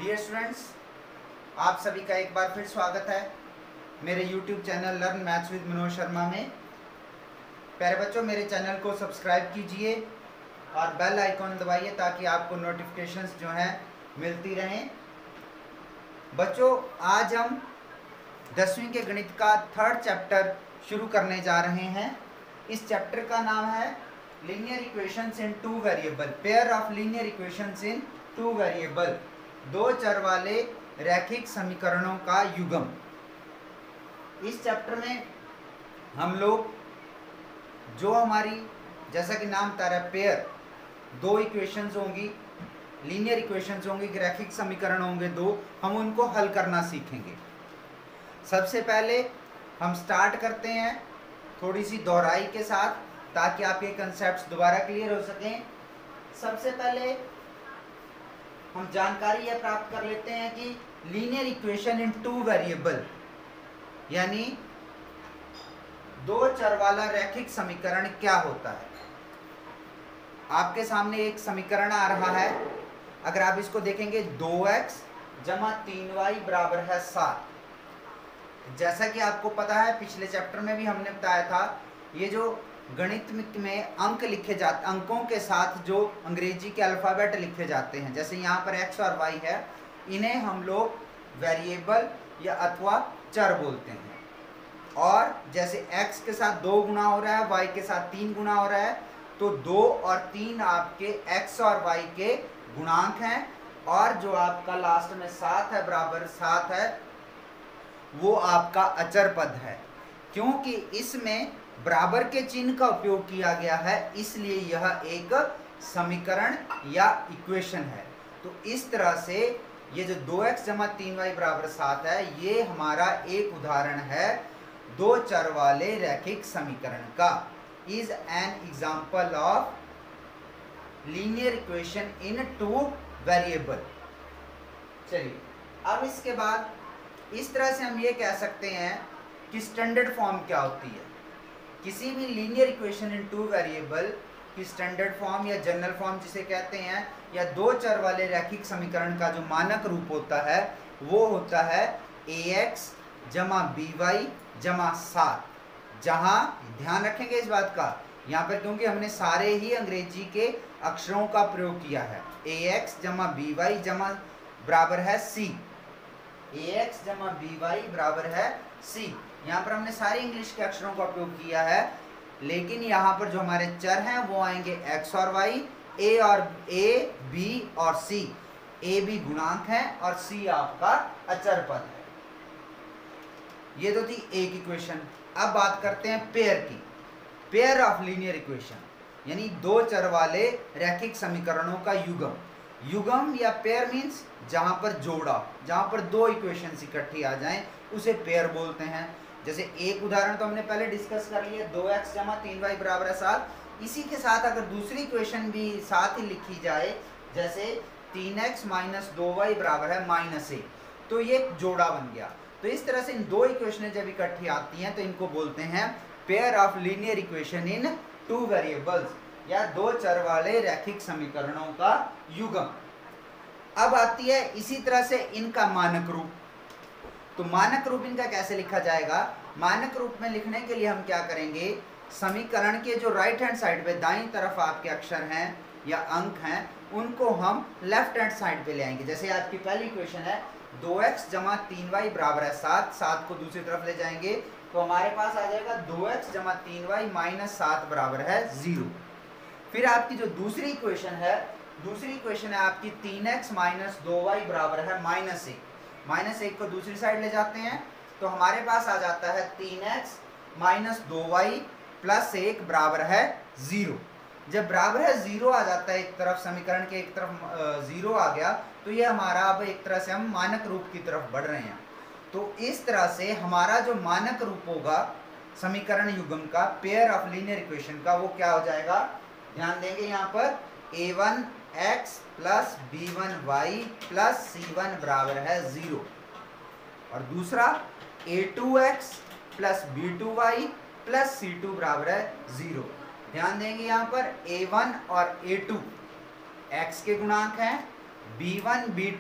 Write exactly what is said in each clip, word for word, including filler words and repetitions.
Dear students, आप सभी का एक बार फिर स्वागत है मेरे YouTube channel learn maths with Manoj Sharma में। प्यारे बच्चों, मेरे चैनल को सब्सक्राइब कीजिए और बेल आइकॉन दबाइए ताकि आपको नोटिफिकेशंस जो हैं मिलती रहें। बच्चों, आज हम दसवीं के गणित का थर्ड चैप्टर शुरू करने जा रहे हैं। इस चैप्टर का नाम है linear equations in two variable, pair of linear equations in two variable, दो चर वाले रैखिक समीकरणों का युग्म। इस चैप्टर में हम लोग जो हमारी, जैसा कि नाम बता रहा है, पेयर, दो इक्वेशंस होंगी, लीनियर इक्वेशंस होंगी, रैखिक समीकरण होंगे दो, हम उनको हल करना सीखेंगे। सबसे पहले हम स्टार्ट करते हैं थोड़ी सी दोहराई के साथ ताकि आपके कंसेप्ट्स दोबारा क्लियर हो सकें। सबसे पहले हम जानकारी यह प्राप्त कर लेते हैं कि linear equation in two variable यानी दो चर वाला रैखिक समीकरण क्या होता है। आपके सामने एक समीकरण आ रहा है। अगर आप इसको देखेंगे, दो एक्स जमा तीन वाई बराबर है सात। जैसा कि आपको पता है, पिछले चैप्टर में भी हमने बताया था, ये जो गणित में अंक लिखे जाते, अंकों के साथ जो अंग्रेजी के अल्फ़ाबेट लिखे जाते हैं, जैसे यहाँ पर एक्स और वाई है, इन्हें हम लोग वेरिएबल या अथवा चर बोलते हैं। और जैसे एक्स के साथ दो गुना हो रहा है, वाई के साथ तीन गुना हो रहा है, तो दो और तीन आपके एक्स और वाई के गुणांक हैं, और जो आपका लास्ट में सात है, बराबर सात है, वो आपका अचर पद है। क्योंकि इसमें बराबर के चिन्ह का उपयोग किया गया है, इसलिए यह एक समीकरण या इक्वेशन है। तो इस तरह से ये जो दो एक्स जमा तीन वाई बराबर सात है, ये हमारा एक उदाहरण है दो चर वाले रैखिक समीकरण का। Is an example of linear equation in two variable. चलिए, अब इसके बाद इस तरह से हम ये कह सकते हैं कि स्टैंडर्ड फॉर्म क्या होती है। किसी भी linear equation in two variable की स्टैंडर्ड फॉर्म या जनरल फॉर्म जिसे कहते हैं, या दो चर वाले रैखिक समीकरण का जो मानक रूप होता है, वो होता है ए एक्स जमा बी वाई जमा सात। जहाँ ध्यान रखेंगे इस बात का, यहाँ पर क्योंकि हमने सारे ही अंग्रेजी के अक्षरों का प्रयोग किया है। ए एक्स जमा बी वाई जमा बराबर है सी, ए एक्स जमा बी वाई बराबर है सी। यहाँ पर हमने सारे इंग्लिश के अक्षरों का उपयोग किया है, लेकिन यहाँ पर जो हमारे चर हैं वो आएंगे एक्स और वाई, ए और ए बी और सी। ए बी गुणांक है और सी आपका अचर पद है। ये तो थी एक इक्वेशन। अब बात करते हैं पेयर की। पेयर ऑफ लीनियर इक्वेशन यानी दो चर वाले रैखिक समीकरणों का युग्म। युग्म या पेयर मीन्स जहाँ पर जोड़ा, जहाँ पर दो इक्वेशंस इकट्ठी आ जाएं, उसे पेयर बोलते हैं। जैसे एक उदाहरण तो हमने पहले डिस्कस कर लिया, दो एक्स जमा तीन वाई बराबर है सात। इसी के साथ अगर दूसरी इक्वेशन भी साथ ही लिखी जाए, जैसे तीन एक्स माइनस दो वाई बराबर है माइनस ए, तो ये जोड़ा बन गया। तो इस तरह से इन दो इक्वेशनें जब इकट्ठी आती हैं तो इनको बोलते हैं pair of linear equation in two variables, या दो चर वाले रैखिक समीकरणों का युग्म। अब आती है इसी तरह से इनका मानक रूप। तो मानक रूप इनका कैसे लिखा जाएगा? मानक रूप में लिखने के लिए हम क्या करेंगे, समीकरण के जो राइट हैंड साइड पे दाईं तरफ आपके अक्षर हैं या अंक हैं, उनको हम लेफ्ट हैंड साइड पे ले आएंगे। जैसे आपकी पहली इक्वेशन है दो एक्स जमा तीन वाई बराबर है सात, सात को दूसरी तरफ ले जाएंगे तो हमारे पास आ जाएगा दो एक्स जमा तीन वाई माइनस सात बराबर है जीरो। फिर आपकी जो दूसरी इक्वेशन है, दूसरी इक्वेशन है आपकी तीन एक्स माइनस दो वाई बराबर है माइनस एक। माइनस एक को दूसरी साइड ले जाते हैं तो हमारे पास आ जाता है तीन एक्स माइनस दो वाई प्लस एक बराबर है जीरो। जब बराबर है जीरो आ जाता है, एक तरफ समीकरण के एक तरफ जीरो आ गया, तो ये हमारा अब एक तरह से हम मानक रूप की तरफ बढ़ रहे हैं। तो इस तरह से हमारा जो मानक रूप होगा समीकरण युग्म का, पेयर ऑफ लीनियर इक्वेशन का, वो क्या हो जाएगा? ध्यान देंगे यहाँ पर a one x plus b one y plus c one बराबर है जीरो, और दूसरा a two x plus b two y plus c two बराबर है जीरो। ध्यान देंगे यहाँ पर ए वन और ए टू एक्स के गुणांक हैं, b one B two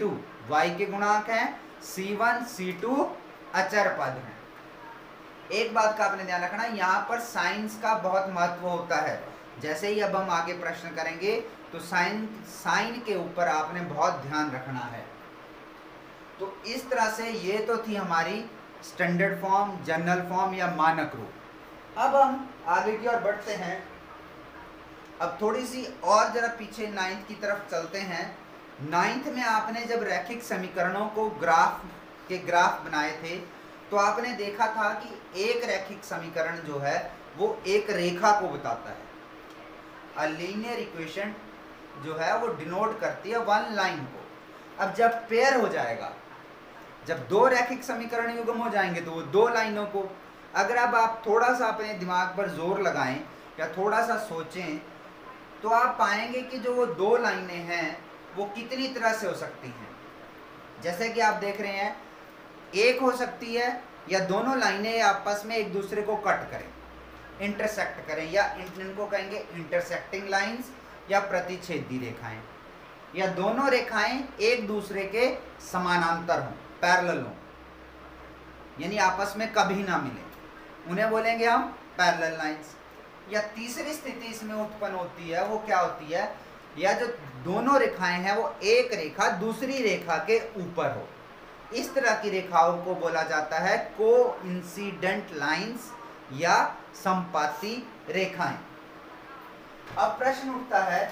y के गुणांक हैं, सी वन सी टू अचर पद हैं। एक बात का आपने ध्यान रखना, यहाँ पर साइंस का बहुत महत्व होता है। जैसे ही अब हम आगे प्रश्न करेंगे तो साइन साइन के ऊपर आपने बहुत ध्यान रखना है। तो इस तरह से ये तो थी हमारी स्टैंडर्ड फॉर्म, जनरल फॉर्म या मानक रूप। अब हम आगे की ओर बढ़ते हैं। अब थोड़ी सी और जरा पीछे नाइन्थ की तरफ चलते हैं। नाइन्थ में आपने जब रैखिक समीकरणों को ग्राफ के ग्राफ बनाए थे तो आपने देखा था कि एक रैखिक समीकरण जो है वो एक रेखा को बताता है। अ लीनियर इक्वेशन जो है वो डिनोट करती है वन लाइन को। अब जब पेयर हो जाएगा, जब दो रैखिक समीकरण युग्म हो जाएंगे तो वो दो लाइनों को, अगर अब आप थोड़ा सा अपने दिमाग पर जोर लगाएं या थोड़ा सा सोचें तो आप पाएंगे कि जो वो दो लाइनें हैं वो कितनी तरह से हो सकती हैं। जैसे कि आप देख रहे हैं, एक हो सकती है या दोनों लाइनें आपस में एक दूसरे को कट करें, इंटरसेक्ट करें, या इनको कहेंगे इंटरसेक्टिंग लाइंस या प्रतिच्छेदी रेखाएं, या दोनों रेखाएं एक दूसरे के समानांतर हों, पैरेलल हों, यानी आपस में कभी ना मिले, उन्हें बोलेंगे हम पैरेलल लाइंस। या तीसरी स्थिति इसमें उत्पन्न होती है, वो क्या होती है, या जो दोनों रेखाएं हैं वो एक रेखा दूसरी रेखा के ऊपर हो, इस तरह की रेखाओं को बोला जाता है कोइंसिडेंट लाइंस या संपाती रेखाएं। अब प्रश्न उठता है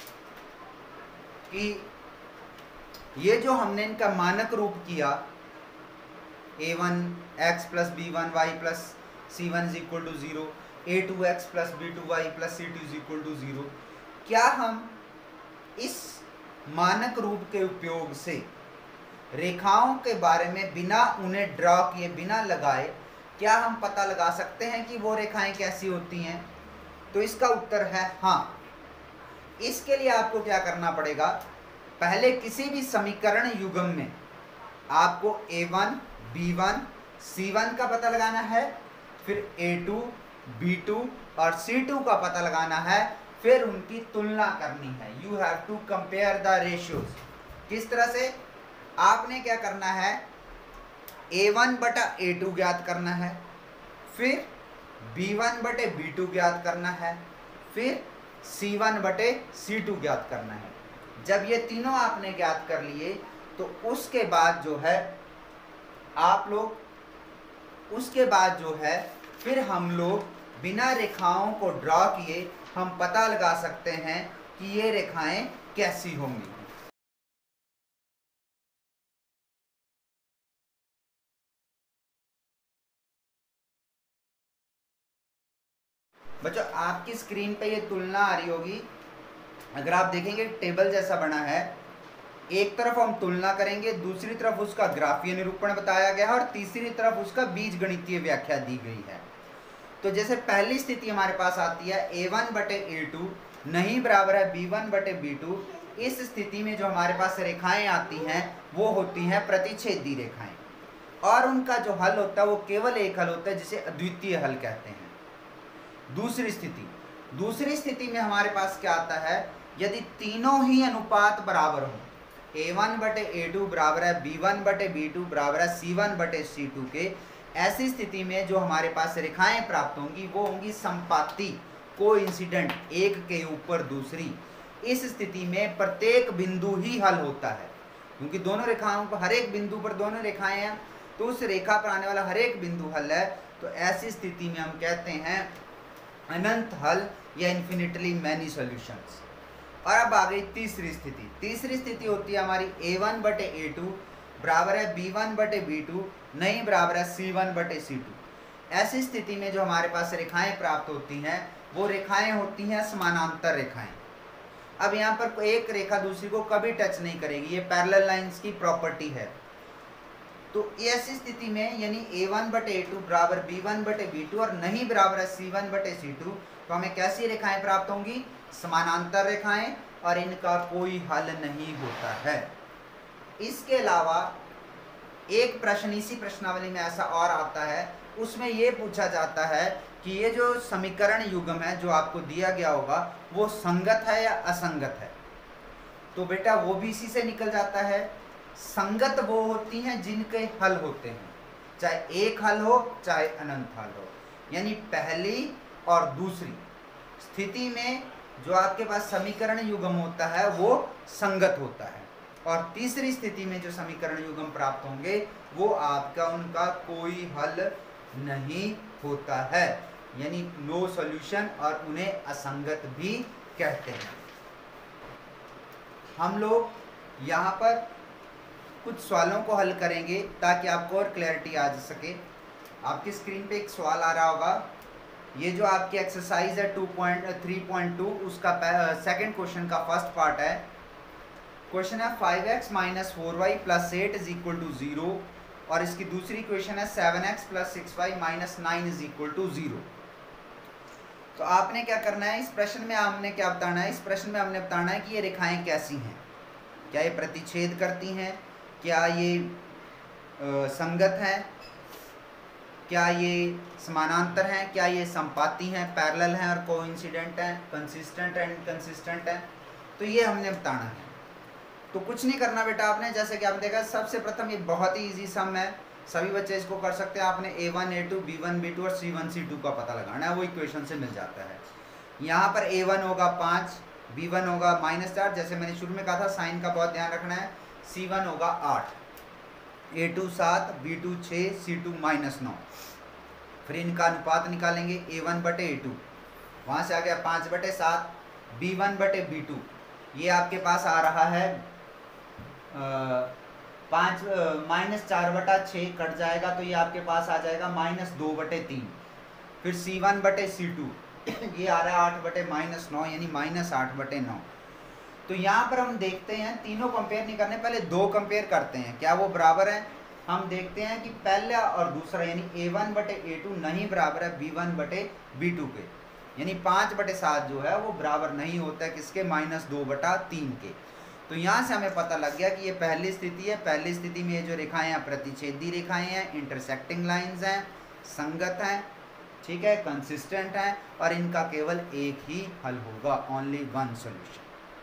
कि ये जो हमने इनका मानक रूप किया, a one x plus b one y plus c one is equal to zero, a two x plus b two y plus c two is equal to zero, क्या हम इस मानक रूप के उपयोग से रेखाओं के बारे में बिना उन्हें ड्रॉ किए, बिना लगाए, क्या हम पता लगा सकते हैं कि वो रेखाएं कैसी होती हैं? तो इसका उत्तर है हाँ। इसके लिए आपको क्या करना पड़ेगा, पहले किसी भी समीकरण युग्म में आपको a one, b one, c one का पता लगाना है, फिर ए टू, बी टू और सी टू का पता लगाना है, फिर उनकी तुलना करनी है। You have to compare the ratios. किस तरह से? आपने क्या करना है, ए वन बटा ए टू ज्ञात करना है, फिर बी वन बटे बी टू ज्ञात करना है, फिर सी वन बटे सी टू ज्ञात करना है। जब ये तीनों आपने ज्ञात कर लिए तो उसके बाद जो है आप लोग उसके बाद जो है फिर हम लोग बिना रेखाओं को ड्रॉ किए हम पता लगा सकते हैं कि ये रेखाएं कैसी होंगी। बच्चों आपकी स्क्रीन पे ये तुलना आ रही होगी। अगर आप देखेंगे टेबल जैसा बना है, एक तरफ हम तुलना करेंगे, दूसरी तरफ उसका ग्राफीय निरूपण बताया गया है और तीसरी तरफ उसका बीज गणितीय व्याख्या दी गई है। तो जैसे पहली स्थिति हमारे पास आती है ए वन बटे ए टू नहीं बराबर है बी वन बटे बी टू। इस स्थिति में जो हमारे पास रेखाएं आती हैं वो होती हैं प्रतिच्छेदी रेखाएं, और उनका जो हल होता है वो केवल एक हल होता है जिसे अद्वितीय हल कहते हैं। दूसरी स्थिति दूसरी स्थिति में हमारे पास क्या आता है, यदि तीनों ही अनुपात बराबर हो, ए वन बटे ए टू बराबर है बी वन बटे बी टू बराबर है सी वन बटे सी टू के, ऐसी स्थिति में जो हमारे पास रेखाएं प्राप्त होंगी वो होंगी संपाती, कोइंसिडेंट, एक के ऊपर दूसरी। इस स्थिति में प्रत्येक बिंदु ही हल होता है, क्योंकि दोनों रेखाओं पर हर एक बिंदु पर दोनों रेखाएं हैं, तो उस रेखा पर आने वाला हर एक बिंदु हल है। तो ऐसी स्थिति में हम कहते हैं अनंत हल या इन्फिनिटली मैनी सॉल्यूशंस। और अब आ गई तीसरी स्थिति। तीसरी स्थिति होती है हमारी ए वन बटे ए टू बराबर है बी वन बटे बी टू नहीं बराबर है सी वन बटे सी टू। ऐसी स्थिति में जो हमारे पास रेखाएं प्राप्त होती हैं वो रेखाएं होती हैं समानांतर रेखाएं। अब यहाँ पर एक रेखा दूसरी को कभी टच नहीं करेगी, ये पैरेलल लाइंस की प्रॉपर्टी है। तो ऐसी स्थिति में यानी ए वन बटे ए टू बराबर बी वन बटे बी टू और नहीं बराबर है सी वन बटे सी टू, तो हमें कैसी रेखाएं प्राप्त होंगी, समानांतर रेखाएं, और इनका कोई हल नहीं होता है। इसके अलावा एक प्रश्न इसी प्रश्नावली में ऐसा और आता है, उसमें ये पूछा जाता है कि ये जो समीकरण युग्म है जो आपको दिया गया होगा वो संगत है या असंगत है। तो बेटा वो भी इसी से निकल जाता है, संगत वो होती हैं जिनके हल होते हैं, चाहे एक हल हो चाहे अनंत हल हो। यानी पहली और दूसरी स्थिति में जो आपके पास समीकरण युग्म होता है वो संगत होता है, और तीसरी स्थिति में जो समीकरण युग्म प्राप्त होंगे वो आपका उनका कोई हल नहीं होता है, यानी नो सॉल्यूशन, और उन्हें असंगत भी कहते हैं। हम लोग यहाँ पर कुछ सवालों को हल करेंगे ताकि आपको और क्लैरिटी आ सके। आपकी स्क्रीन पे एक सवाल आ रहा होगा, ये जो आपकी एक्सरसाइज है two point three point two उसका सेकंड क्वेश्चन का फर्स्ट पार्ट है। क्वेश्चन है five X minus four Y plus eight is equal to zero, और इसकी दूसरी क्वेश्चन है seven X plus six Y minus nine is equal to zero. तो आपने क्या करना है इस प्रश्न में, हमने क्या बताना है, इस प्रश्न में हमने बताना है कि ये रेखाएं कैसी हैं, क्या ये प्रतिच्छेद करती हैं, क्या ये आ, संगत हैं, क्या ये समानांतर हैं, क्या ये संपाती हैं, पैरेलल हैं और कोइंसिडेंट हैं, कंसिस्टेंट एंड इनकंसिस्टेंट हैं। तो ये हमने बताना है। तो कुछ नहीं करना बेटा आपने, जैसे कि आपने देखा सबसे प्रथम ये बहुत ही इजी सम है, सभी बच्चे इसको कर सकते हैं। आपने A one A two B one B two और सी वन सी टू का पता लगाना है, वो इक्वेशन से मिल जाता है। यहाँ पर ए वन होगा पाँच, बी वन होगा माइनस चार, जैसे मैंने शुरू में कहा था साइन का बहुत ध्यान रखना है। सी वन होगा आठ, ए टू सात, बी टू छः, सी टू माइनस नौ। फिर इनका अनुपात निकालेंगे, ए वन बटे ए टू, वहाँ से आ गया पाँच बटे सात, बी वन बटे बी टू, ये आपके पास आ रहा है पाँच माइनस चार बटा छः कट जाएगा, तो ये आपके पास आ जाएगा माइनस दो बटे तीन। फिर सी वन बटे सी टू, ये आ रहा है आठ बटे माइनस नौ, यानी माइनस आठ बटे नौ। तो यहाँ पर हम देखते हैं, तीनों कंपेयर नहीं करने, पहले दो कंपेयर करते हैं, क्या वो बराबर है। हम देखते हैं कि पहला और दूसरा यानी ए वन बटे ए टू नहीं बराबर है बी वन बटे बी टू के, यानी पाँच बटे सात जो है वो बराबर नहीं होता है किसके, माइनस दो बटा तीन के। तो यहाँ से हमें पता लग गया कि ये पहली स्थिति है। पहली स्थिति में ये जो रेखाएं हैं प्रतिच्छेदी रेखाएं हैं, इंटरसेक्टिंग लाइंस हैं, संगत हैं, ठीक है, कंसिस्टेंट हैं, और इनका केवल एक ही हल होगा, ओनली वन सॉल्यूशन।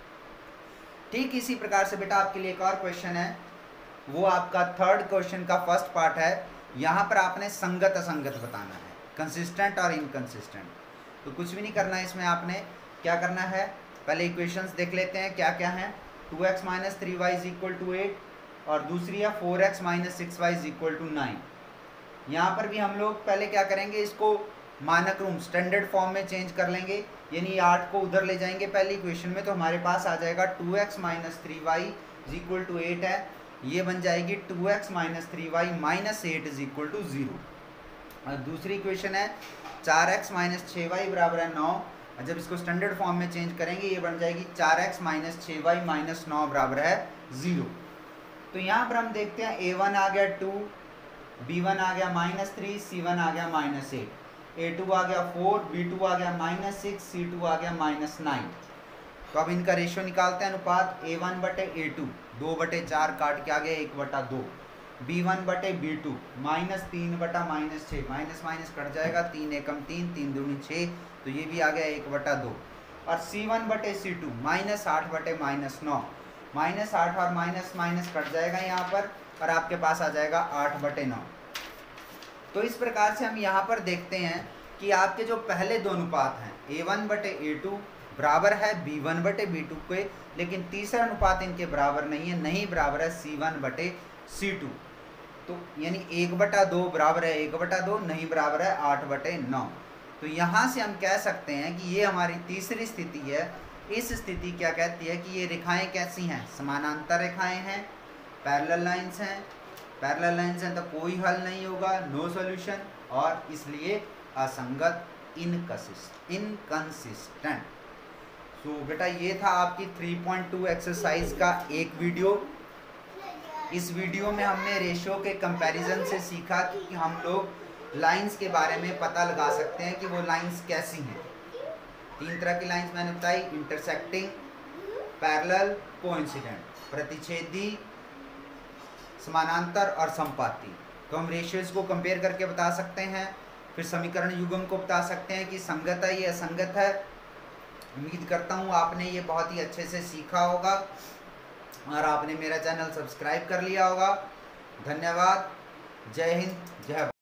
ठीक इसी प्रकार से बेटा आपके लिए एक और क्वेश्चन है, वो आपका थर्ड क्वेश्चन का फर्स्ट पार्ट है। यहाँ पर आपने संगत असंगत बताना है, कंसिस्टेंट और इनकंसिस्टेंट। तो कुछ भी नहीं करना है इसमें, आपने क्या करना है, पहले इक्वेशंस देख लेते हैं क्या क्या हैं। Two X minus three Y is equal to eight, और दूसरी है four X minus six Y is equal to nine. यहाँ पर भी हम लोग पहले क्या करेंगे, इसको मानक रूप स्टैंडर्ड फॉर्म में चेंज कर लेंगे, यानी आठ को उधर ले जाएंगे पहली इक्वेशन में, तो हमारे पास आ जाएगा two X minus three Y is equal to eight है, ये बन जाएगी two X minus three Y minus eight is equal to zero. और दूसरी इक्वेशन है चार एक्स माइनस छः वाई बराबर है नौ, और जब इसको स्टैंडर्ड फॉर्म में चेंज करेंगे ये बन जाएगी चार एक्स माइनस छः वाई माइनस नौ बराबर है ज़ीरो। तो यहाँ पर हम देखते हैं ए वन आ गया टू, बी वन आ गया माइनस थ्री, सी वन आ गया माइनस एट, ए टू आ गया फोर, बी टू आ गया माइनस सिक्स, सी टू आ गया माइनस नाइन। तो अब इनका रेशियो निकालते हैं, अनुपात ए वन बटे ए टू, दो बटे चार काट के आ गया एक बटा दो, बी वन बटे बी टू माइनस तीन बटा माइनस छः, माइनस माइनस कट जाएगा, तीन एकम तीन, तीन दूनी छः, तो ये भी आ गया एक बटा दो। और सी वन बटे सी टू माइनस आठ बटे माइनस नौ, माइनस आठ और माइनस माइनस कट जाएगा यहाँ पर, और आपके पास आ जाएगा आठ बटे नौ। तो इस प्रकार से हम यहाँ पर देखते हैं कि आपके जो पहले दो अनुपात हैं ए वन बटे ए टू बराबर है बी वन बटे बी टू के, लेकिन तीसरा अनुपात इनके बराबर नहीं है, नहीं बराबर है सी वन बटे सी टू। तो यानी एक बटा दो बराबर है एक बटा दो, नहीं बराबर है आठ बटे नौ। तो यहाँ से हम कह सकते हैं कि ये हमारी तीसरी स्थिति है। इस स्थिति क्या कहती है कि ये रेखाएं कैसी हैं, समानांतर रेखाएं हैं, पैरेलल लाइंस हैं, पैरेलल लाइंस हैं तो कोई हल नहीं होगा, नो सॉल्यूशन, और इसलिए असंगत, इनकंसिस्ट इनकंसिस्टेंट। तो बेटा ये था आपकी थ्री पॉइंट टू एक्सरसाइज का एक वीडियो। इस वीडियो में हमने रेशियो के कंपैरिजन से सीखा कि हम लोग लाइंस के बारे में पता लगा सकते हैं कि वो लाइंस कैसी हैं। तीन तरह की लाइंस मैंने बताई, इंटरसेक्टिंग, पैरेलल, कोइंसिडेंट, प्रतिच्छेदी, समानांतर और संपाती। तो हम रेशियोज को कंपेयर करके बता सकते हैं, फिर समीकरण युग्म को बता सकते हैं कि संगत है ये असंगत है। उम्मीद करता हूँ आपने ये बहुत ही अच्छे से सीखा होगा। और आपने मेरा चैनल सब्सक्राइब कर लिया होगा। धन्यवाद। जय हिंद, जय भारत।